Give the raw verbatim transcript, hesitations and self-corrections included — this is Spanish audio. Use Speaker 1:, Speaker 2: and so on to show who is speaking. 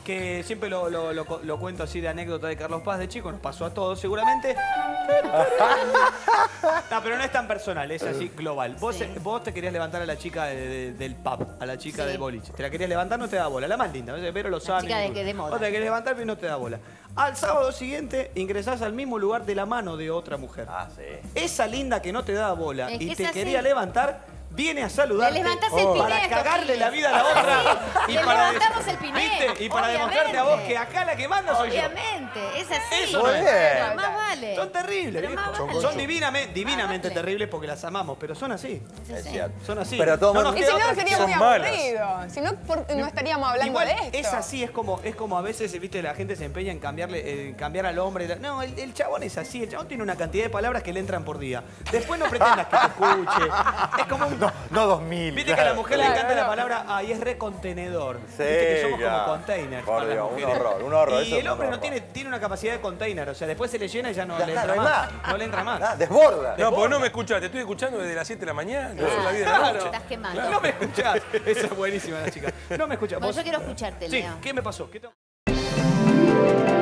Speaker 1: que siempre lo, lo, lo, lo cuento así de anécdota de Carlos Paz de chico, nos pasó a todos seguramente. No, pero no es tan personal, es así global. Vos, sí. vos te querías levantar a la chica de, de, del pub, a la chica sí. del boliche. Te la querías levantar, no te da bola. La más linda, pero lo saben.
Speaker 2: La chica de, que de moda.
Speaker 1: Vos te la querés levantar, pero no te da bola. Al sábado siguiente ingresás al mismo lugar de la mano de otra mujer.
Speaker 3: Ah, sí.
Speaker 1: Esa linda que no te da bola
Speaker 2: es
Speaker 1: y
Speaker 2: que
Speaker 1: te quería así. levantar, viene a saludarte.
Speaker 2: Le levantás el piné,
Speaker 1: para cagarle la vida a la otra.
Speaker 2: Sí.
Speaker 1: Y
Speaker 2: Le
Speaker 1: para
Speaker 2: levantamos el piné.
Speaker 1: ¿viste? Y para
Speaker 2: Obviamente.
Speaker 1: demostrarte a vos que acá la que manda soy
Speaker 2: Obviamente.
Speaker 1: yo.
Speaker 2: Obviamente, es así.
Speaker 1: Eso no es.
Speaker 2: Pero más vale.
Speaker 1: Son terribles,
Speaker 2: pero
Speaker 1: viejo.
Speaker 2: Vale.
Speaker 1: Son divinamente, divinamente vale. terribles porque las amamos, pero son así.
Speaker 2: Es
Speaker 3: cierto.
Speaker 1: Son así.
Speaker 3: Pero todo
Speaker 1: no nos
Speaker 4: y si no sería muy aburrido. Si no, por, no estaríamos hablando
Speaker 1: Igual,
Speaker 4: de esto.
Speaker 1: es así, es como, es como a veces, viste, la gente se empeña en cambiarle, en cambiar al hombre. No, el, el chabón es así, el chabón tiene una cantidad de palabras que le entran por día. Después no pretendas que te escuche. Es como un...
Speaker 3: No, no dos mil.
Speaker 1: Viste claro. que a la mujer claro, le encanta claro. la palabra, ay, es recontenedor.
Speaker 3: Sí,
Speaker 1: viste que somos
Speaker 3: ya.
Speaker 1: como containers.
Speaker 3: Por Dios, un horror, un horror.
Speaker 1: Y
Speaker 3: eso
Speaker 1: el hombre
Speaker 3: un
Speaker 1: no
Speaker 3: horror.
Speaker 1: tiene, tiene una capacidad de container, o sea, después se le llena y ya no
Speaker 3: ya,
Speaker 1: le
Speaker 3: claro,
Speaker 1: entra
Speaker 3: no
Speaker 1: más.
Speaker 3: más.
Speaker 1: No le entra más.
Speaker 3: Ah, desborda.
Speaker 5: No, porque no me escuchás, te estoy escuchando desde las siete de la mañana,
Speaker 2: claro.
Speaker 5: son la vida de la
Speaker 1: Claro.
Speaker 5: noche.
Speaker 2: Estás quemando.
Speaker 1: Claro. No me escuchás. Esa es buenísima la chica. No me escuchás.
Speaker 2: Bueno,
Speaker 1: ¿Vos?
Speaker 2: yo quiero escucharte,
Speaker 1: Sí,
Speaker 2: Leo.
Speaker 1: ¿qué me pasó? ¿Qué te...